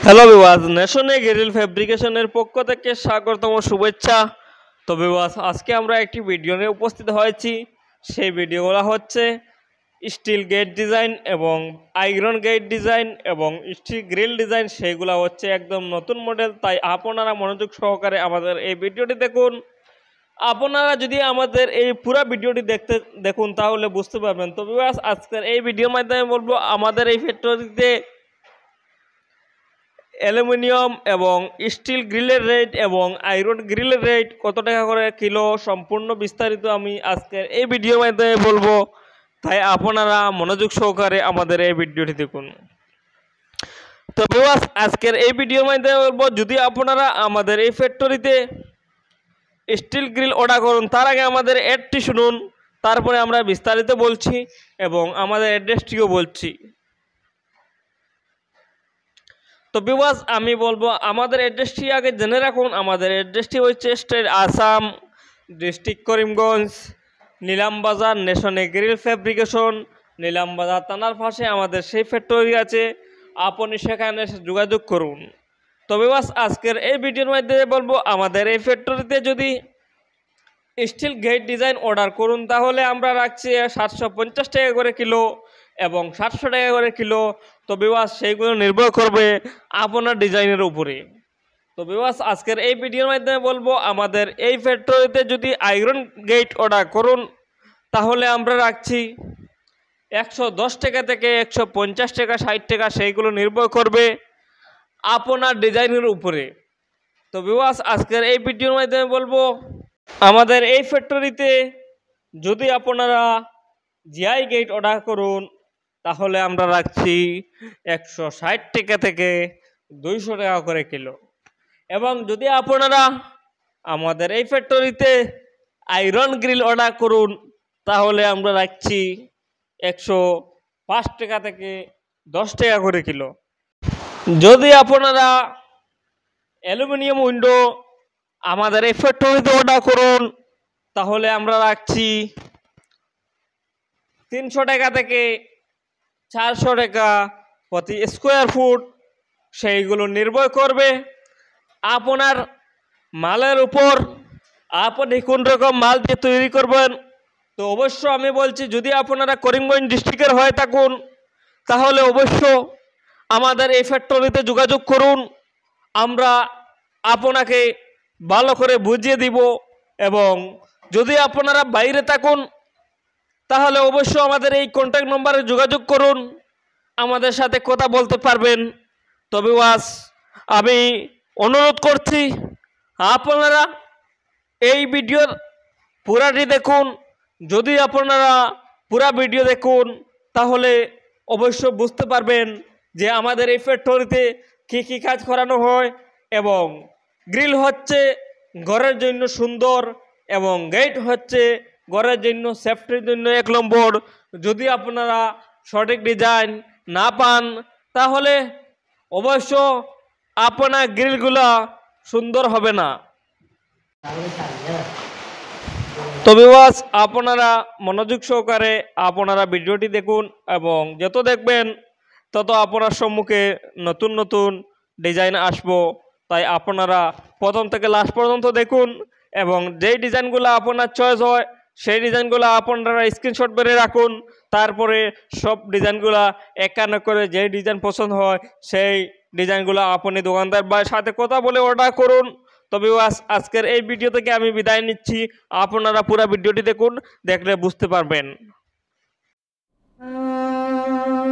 Hello viewers, নেশনে grill ফ্যাব্রিকেশনের পক্ষ থেকে স্বাগতম শুভেচ্ছা। তো ভিউয়ার্স, আজকে আমরা একটি ভিডিও নিয়ে উপস্থিত হয়েছি। সেই ভিডিওগুলো হচ্ছে স্টিল গেট ডিজাইন এবং আয়রন গেট ডিজাইন এবং স্টিল গ্রিল ডিজাইন। সেইগুলো হচ্ছে একদম নতুন মডেল, তাই আপনারা মনোযোগ সহকারে আমাদের এই ভিডিওটি দেখুন। আপনারা যদি আমাদের এই পুরো ভিডিওটি দেখুন তাহলে বুঝতে পারবেন। তো ভিউয়ার্স, আজকের এই ভিডিওর মাধ্যমে বলবো আমাদের এই ফ্যাক্টরিতে অ্যালুমিনিয়াম এবং স্টিল গ্রিলের রেট এবং আয়রন গ্রিলের রেট কত টাকা করে কিলো, সম্পূর্ণ বিস্তারিত আমি আজকের এই ভিডিওর মাধ্যমে বলবো, তাই আপনারা মনোযোগ সহকারে আমাদের এই ভিডিওটি দেখুন। তো ভিউয়ার্স, আজকের এই ভিডিওর মাধ্যমে বলবো, যদি আপনারা আমাদের এই ফ্যাক্টরিতে স্টিল গ্রিল অর্ডার করুন তার আগে আমাদের অ্যাডটি শুনুন, তারপরে আমরা বিস্তারিত বলছি এবং আমাদের অ্যাড্রেসটিও বলছি। তো ভিউয়ার্স, আমি বলবো আমাদের অ্যাড্রেসটি আগে জেনে রাখুন। আমাদের অ্যাড্রেসটি হচ্ছে স্টেট আসাম, ডিস্ট্রিক্ট করিমগঞ্জ, নিলামবাজার, নেশনে গ্রিল ফ্যাব্রিকেশন, নিলামবাজার থানার পাশে আমাদের সেই ফ্যাক্টরি আছে। আপনি সেখানে যোগাযোগ করুন। তো ভিউয়ার্স, আজকের এই ভিডিওর মধ্যে বলবো আমাদের এই ফ্যাক্টরিতে যদি স্টিল গেট ডিজাইন অর্ডার করুন তাহলে আমরা রাখছি 750 টাকা করে কিলো এবং 700 টাকা করে কিলো। তো ভিউয়ার্স, সেইগুলো নির্ভর করবে আপনার ডিজাইনের উপরে। তো ভিউয়ার্স, আজকের এই ভিডিওর মাধ্যমে বলবো আমাদের এই ফ্যাক্টরিতে যদি আয়রন গেট অর্ডার করুন তাহলে আমরা রাখছি 110 টাকা থেকে 150 টাকা, 60 টাকা, সেইগুলো নির্ভর করবে আপনার ডিজাইনের উপরে। তো ভিউয়ার্স, আজকের এই ভিডিওর মাধ্যমে বলবো আমাদের এই ফ্যাক্টরিতে যদি আপনারা জিআই গেট অর্ডার করুন তাহলে আমরা রাখছি 160 টাকা থেকে 200 টাকা করে কিলো। এবং যদি আপনারা আমাদের এই ফ্যাক্টরিতে আয়রন গ্রিল অর্ডার করুন তাহলে আমরা রাখছি 105 টাকা থেকে 10 টাকা করে কিলো। যদি আপনারা অ্যালুমিনিয়াম উইন্ডো আমাদের এই ফ্যাক্টরিতে অর্ডার করুন তাহলে আমরা রাখছি 300 টাকা থেকে 400 টাকা প্রতি স্কোয়ার ফুট। সেইগুলো নির্ভর করবে আপনার মালের উপর, আপনি কোন রকম মাল দিয়ে তৈরি করবেন। তো অবশ্য আমি বলছি, যদি আপনারা করিমগঞ্জ ডিস্ট্রিক্টের হয়ে থাকুন তাহলে অবশ্য আমাদের এই ফ্যাক্টরিতে যোগাযোগ করুন। আমরা আপনাকে ভালো করে বুঝিয়ে দিব। এবং যদি আপনারা বাইরে থাকুন তাহলে অবশ্য আমাদের এই কন্ট্যাক্ট নম্বরে যোগাযোগ করুন, আমাদের সাথে কথা বলতে পারবেন। তবে আমি অনুরোধ করছি আপনারা এই ভিডিওর পুরাটি দেখুন। যদি আপনারা পুরা ভিডিও দেখুন তাহলে অবশ্য বুঝতে পারবেন যে আমাদের এই ফ্যাক্টরিতে কী কী কাজ করানো হয়। এবং গ্রিল হচ্ছে ঘরের জন্য সুন্দর এবং গেট হচ্ছে ঘরের জন্য সেফটির জন্য 1 নম্বর। যদি আপনারা সঠিক ডিজাইন না পান তাহলে অবশ্য আপনার গ্রিলগুলো সুন্দর হবে না। তো ভিউয়ার্স, আপনারা মনোযোগ সহকারে আপনারা ভিডিওটি দেখুন এবং যত দেখবেন তত আপনার সম্মুখে নতুন নতুন ডিজাইন আসবো। তাই আপনারা প্রথম থেকে লাস্ট পর্যন্ত দেখুন এবং যেই ডিজাইনগুলো আপনার চয়েস হয় সেই ডিজাইনগুলো আপনারা স্ক্রিনশট মেরে রাখুন। তারপরে সব ডিজাইনগুলো একান্ন করে যেই ডিজাইন পছন্দ হয় সেই ডিজাইনগুলো আপনি দোকানদার বা সাথে কথা বলে অর্ডার করুন। তবে আজকের এই ভিডিও থেকে আমি বিদায় নিচ্ছি। আপনারা পুরো ভিডিওটি দেখুন, দেখলে বুঝতে পারবেন।